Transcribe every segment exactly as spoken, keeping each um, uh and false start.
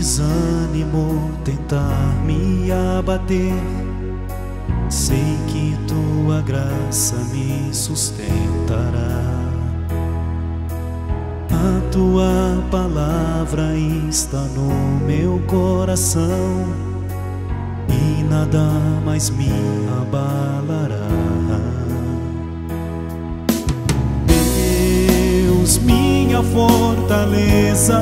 desânimo tentar me abater, sei que tua graça me sustentará. A tua palavra está no meu coração e nada mais me abalará. Deus, minha fortaleza,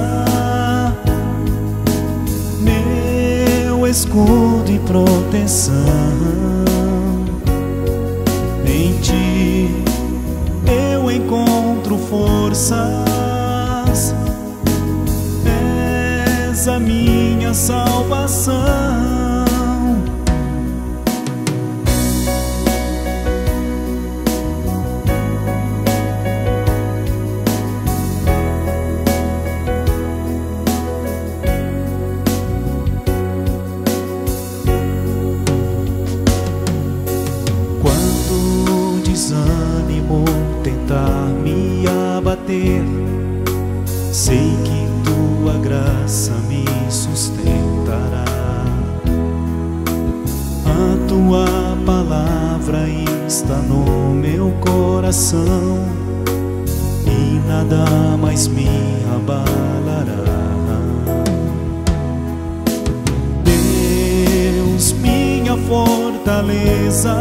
meu escudo e proteção, em ti eu encontro forças, és a minha salvação. Desânimo tentar me abater, sei que tua graça me sustentará. A tua palavra está no meu coração e nada mais me abalará. Deus, minha fortaleza,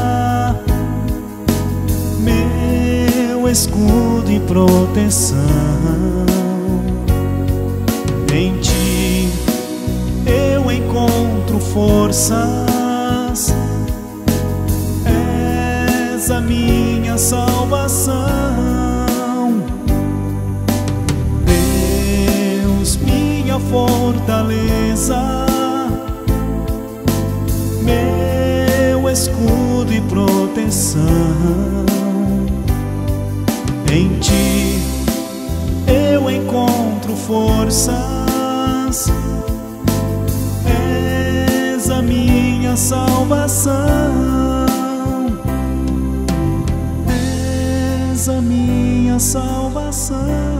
meu escudo e proteção, em ti eu encontro forças, és a minha salvação. Deus, minha fortaleza, meu escudo e proteção, em ti eu encontro forças, és a minha salvação, és a minha salvação.